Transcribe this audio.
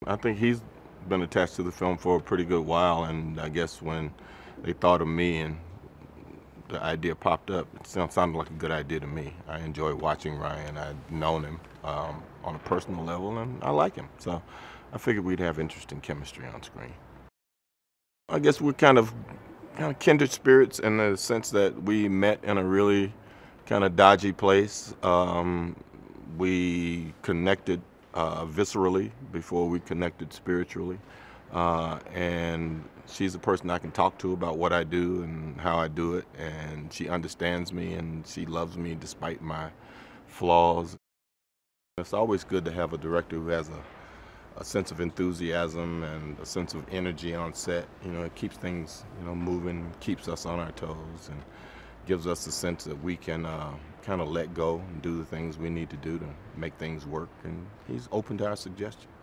I think he's been attached to the film for a pretty good while, and I guess when they thought of me and the idea popped up, it sounded like a good idea to me. I enjoy watching Ryan. I've known him on a personal level, and I like him. So I figured we'd have interesting chemistry on screen. I guess we're kind of kindred spirits in the sense that we met in a really kind of dodgy place. We connected viscerally before we connected spiritually. And she's a person I can talk to about what I do and how I do it. And she understands me and she loves me despite my flaws. It's always good to have a director who has a sense of enthusiasm and a sense of energy on set. It keeps things, moving, keeps us on our toes, and gives us a sense that we can kind of let go and do the things we need to do to make things work. And he's open to our suggestions.